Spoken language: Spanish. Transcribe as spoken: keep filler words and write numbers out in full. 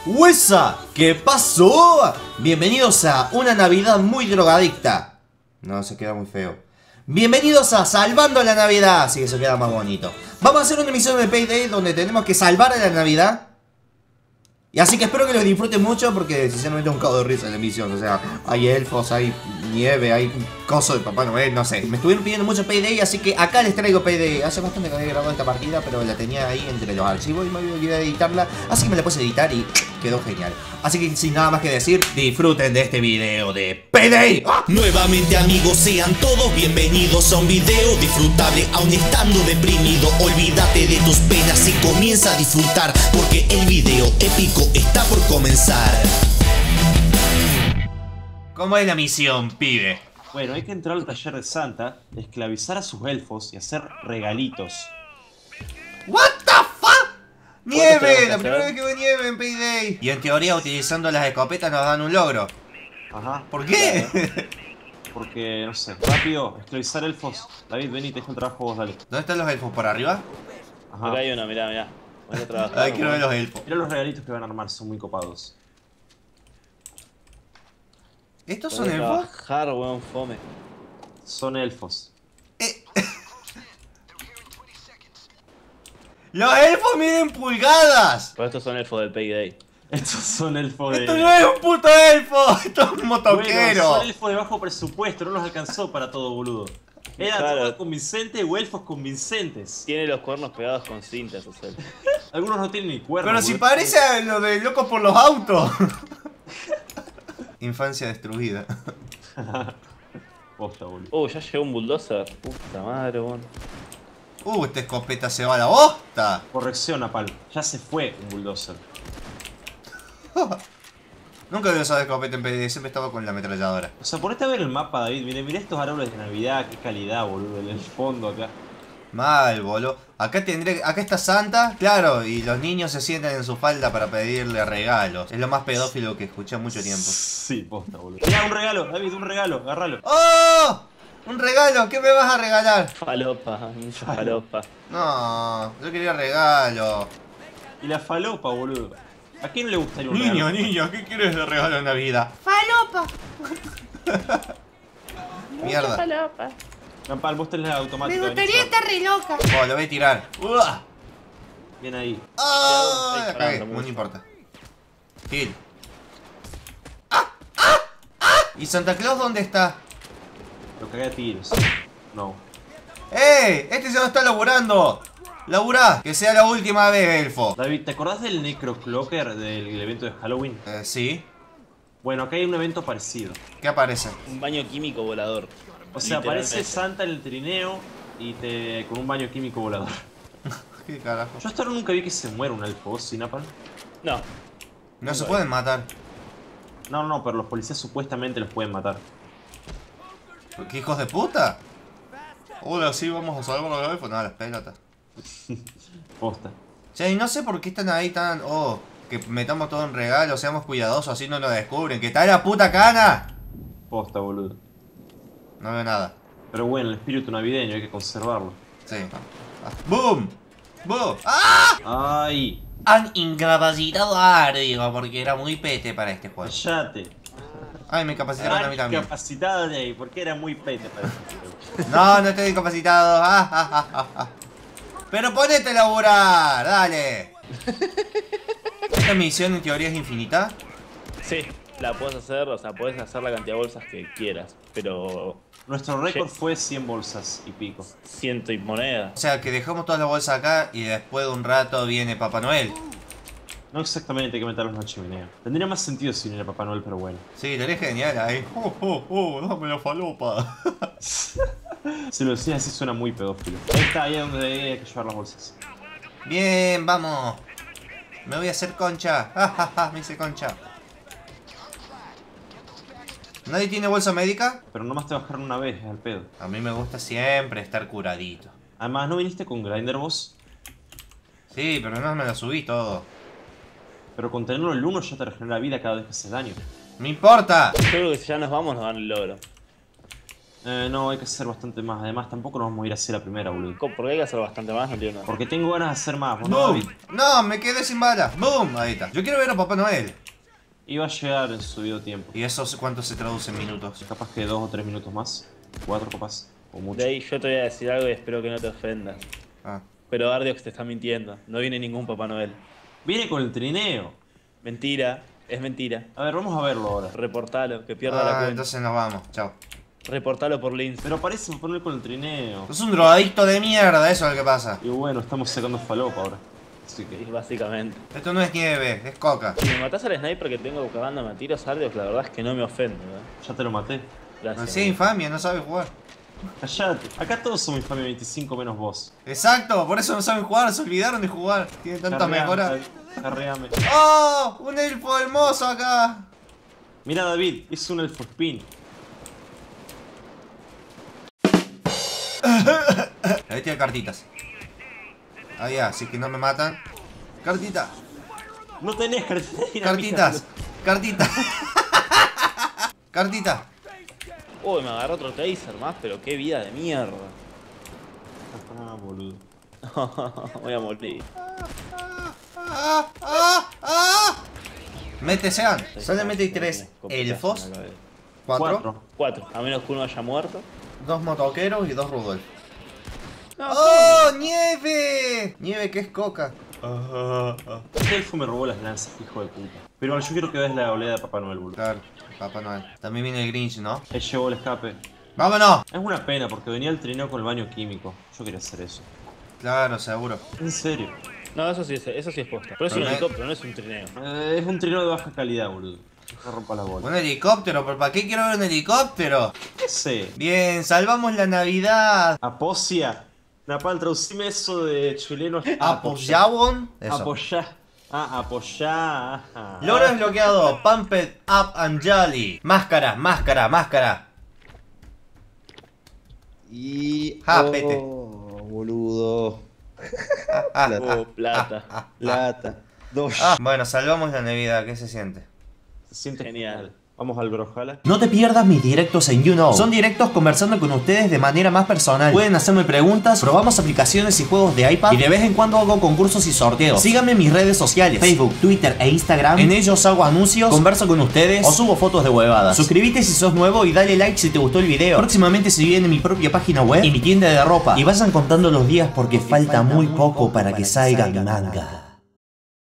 ¡Huesa! ¿Qué pasó? Bienvenidos a una Navidad muy drogadicta. No, se queda muy feo. Bienvenidos a Salvando la Navidad. Así que se queda más bonito. Vamos a hacer una emisión de Payday donde tenemos que salvar a la Navidad. Y así que espero que los disfruten mucho porque sinceramente es un cago de risa la emisión. O sea, hay elfos, hay nieve, hay coso de Papá Noel, no sé. Me estuvieron pidiendo mucho Payday, así que acá les traigo Payday. Hace bastante que había grabado esta partida, pero la tenía ahí entre los archivos y me olvidé de editarla. Así que me la puse a editar y quedó genial. Así que sin nada más que decir, disfruten de este video de Payday. ¡Ah! Nuevamente amigos, sean todos bienvenidos a un video disfrutable aún estando deprimido. Olvídate de tus penas y comienza a disfrutar, porque el video épico está por comenzar. ¿Cómo es la misión, pibe? Bueno, hay que entrar al taller de Santa, esclavizar a sus elfos y hacer regalitos. What the fuck? ¡Nieve! tenemos La que primera hacer? vez que veo nieve en Payday. Y en teoría utilizando las escopetas nos dan un logro. Ajá. ¿Por qué? Porque, no sé, rápido, esclavizar elfos. David, vení, te dejo el trabajo vos, dale. ¿Dónde están los elfos? ¿Por arriba? Ajá. Acá hay una, mirá, mirá. Voy a trabajar. Ay, quiero ver los elfos. Mira los regalitos que van a armar, son muy copados. ¿Estos Voy son a elfos? trabajar, weón, fome. Son elfos. ¡Los elfos miden pulgadas! Pero estos son elfos del Payday. Estos son elfos de... ¡Esto no es un puto elfo! ¡Esto es un Bueno, motoquero! son elfos de bajo presupuesto, no los alcanzó para todo, boludo. Era Claro. todo convincente o elfos convincentes. Tiene los cuernos pegados con cintas, o sea. Algunos no tienen ni cuernos. Pero si boludo. parece a lo de locos por los autos. Infancia destruida. Posta, boludo. Uh, ya llegó un bulldozer. Puta madre, weón. Uh, esta escopeta se va a la bosta. Corrección, Apal. Ya se fue un bulldozer. Nunca había usado escopeta en P D, siempre estaba con la ametralladora. O sea, ponete a ver el mapa, David. Mira, mira estos árboles de Navidad, qué calidad, boludo. En el fondo acá. Mal, boludo. Acá tendré, acá está Santa, claro, y los niños se sientan en su falda para pedirle regalos. Es lo más pedófilo que escuché en mucho tiempo. Sí, posta, boludo. Mira, un regalo, David, un regalo, agárralo. ¡Oh! ¡Un regalo! ¿Qué me vas a regalar? Falopa, mucha falopa. No, yo quería regalo. Y la falopa, boludo. ¿A quién no le gustaría un Niño, regalo? niño, ¿qué quieres de regalo en Navidad? ¡Falopa! Mierda. Apal, vos tenés la automática. Me gustaría venís estar re loca. Oh, lo voy a tirar. ¡Uah! a- Bien ahí. ¡Ah! Estoy La cagué, disparando no mucho. importa. Kill. ¡Ah! ¡Ah! ¡Ah! ¿Y Santa Claus dónde está? Lo cagué a tiros. No. ¡Ey! Este ya no está laburando. Laburá. Que sea la última vez, elfo. David, ¿te acordás del Necroclocker del evento de Halloween? Eh, sí. Bueno, acá hay un evento parecido. ¿Qué aparece? Un baño químico volador. O sea, aparece Literalmente. Santa en el trineo y te con un baño químico volador. ¿Qué carajo? Yo hasta ahora nunca vi que se muera un elfo, ¿vos, sin Apal? No. No se pueden matar. No, no, pero los policías supuestamente los pueden matar. ¿Qué hijos de puta? Hola, sí, vamos a salvar a los elfos. No, las pelotas. Posta. Che, y no sé por qué están ahí tan... Oh, que metamos todo en regalo, seamos cuidadosos, así no nos descubren. ¡Que está la puta cana! Posta, boludo. No veo nada. Pero bueno, el espíritu navideño hay que conservarlo. Sí. Ah, ¡boom! ¡Boom! ¡Ah! ¡Ay! Han incapacitado a Ardigo porque era muy pete para este juego. ¡Cállate! Ay, me incapacitaron a mí también. Capacitado de ahí, porque era muy pete para este juego. No, no estoy incapacitado. Ah, ah, ah, ah, ah. Pero ponete a laburar, dale. ¿Esta misión en teoría es infinita? Sí, la puedes hacer, o sea, puedes hacer la cantidad de bolsas que quieras. Pero Nuestro récord Sí. fue cien bolsas y pico. ciento y moneda. O sea, que dejamos todas las bolsas acá y después de un rato viene Papá Noel. No exactamente hay que meterlos en la chimenea. Tendría más sentido si viniera Papá Noel, pero bueno. Sí, lo haría genial ahí. Oh, oh, oh, dame la falopa. Si lo decís así suena muy pedófilo. Ahí está, ahí es donde hay que llevar las bolsas. Bien, vamos. Me voy a hacer concha. Ja, ja, ja, me hice concha. ¿Nadie tiene bolsa médica? Pero nomás te bajaron una vez, es al pedo. A mí me gusta siempre estar curadito. Además, ¿no viniste con Grinder vos? Sí, pero no me lo subí todo. Pero con tenerlo el uno ya te regenera vida cada vez que haces daño. ¡No importa! Yo creo que si ya nos vamos nos dan el logro. Eh, no, hay que hacer bastante más. Además, tampoco nos vamos a ir así a la primera, boludo. ¿Por qué hay que hacer bastante más? No entiendo. Porque tengo ganas de hacer más, ¿vos no, David? ¡Boom! No, me quedé sin balas. ¡Boom! Ahí está. Yo quiero ver a Papá Noel. Iba a llegar en su debido tiempo. ¿Y eso cuánto se traduce en minutos? Capaz que dos o tres minutos más. Cuatro capaz. O mucho. De ahí yo te voy a decir algo y espero que no te ofendas. Ah. Pero Ardiox te está mintiendo. No viene ningún Papá Noel. Viene con el trineo. Mentira. Es mentira. A ver, vamos a verlo ahora. Reportalo, que pierda la Ah, cuenta. entonces nos vamos. Chao. Reportalo por Lince. Pero parece poner con el trineo. Es un drogadicto de mierda, eso es lo que pasa. Y bueno, estamos sacando falopa ahora. Así que... Sí, básicamente. Esto no es nieve, es coca. Si me matás al sniper que tengo cagándome a tiros, Ardiox, la verdad es que no me ofendo, ¿eh? Ya te lo maté. Gracias. Sí, infamia, no sabe jugar. Callate. Acá todos somos infamia veinticinco menos vos. Exacto, por eso no saben jugar, se olvidaron de jugar. Tienen tanta Carreame, mejora. David, carreame. ¡Oh! Un elfo hermoso acá. Mira, David, es un elfo spin. Ahí tiene cartitas. Ah, ya, así que no me matan. Cartita. No tenés cartitas. Cartitas. Cartita. Cartita. Uy, me agarró otro taser más, pero qué vida de mierda. Ah, boludo. Voy a morir. Ah, ah, ah. Mete sean. Solamente hay tres elfos. Cuatro. Cuatro. Cuatro, a menos que uno haya muerto. Dos motoqueros y dos Rudolf. No, ¡Oh! ¡Nieve! Nieve que es coca. Este elfo me robó las lanzas, hijo de puta. Pero bueno, yo quiero que veas la oleada de Papá Noel, boludo. Claro, Papá Noel. También viene el Grinch, ¿no? Él llevó el escape. ¡Vámonos! Es una pena porque venía el trineo con el baño químico. Yo quería hacer eso. Claro, seguro. En serio. no, eso sí es, eso sí es posta. Pero es un Pero- helicóptero, no es un trineo. Eh, es un trineo de baja calidad, boludo. No rompa la bola. Un helicóptero, ¿pero para qué quiero ver un helicóptero? ¿Qué sé? Bien, salvamos la Navidad. Aposia. Napal, traducime eso de chileno. Apoyabon. Eso. Apoyá. Ah, apoyá. Ajá. Loro desbloqueado. Pumped Up and Jolly. Máscara, máscara, máscara. Y... Ja, oh, pete. boludo. Ah, Plata. Oh, plata. Plata. Dos. ah. Bueno, salvamos la Navidad. ¿Qué se siente? Se siente Genial. genial. Vamos al Brojala. No te pierdas mis directos en YouKnow. Son directos conversando con ustedes de manera más personal. Pueden hacerme preguntas, probamos aplicaciones y juegos de iPad y de vez en cuando hago concursos y sorteos. Síganme en mis redes sociales, Facebook, Twitter e Instagram. En ellos hago anuncios, converso con ustedes o subo fotos de huevadas. Suscríbete si sos nuevo y dale like si te gustó el video. Próximamente se viene mi propia página web y mi tienda de ropa. Y vayan contando los días porque falta muy poco para que salga mi manga.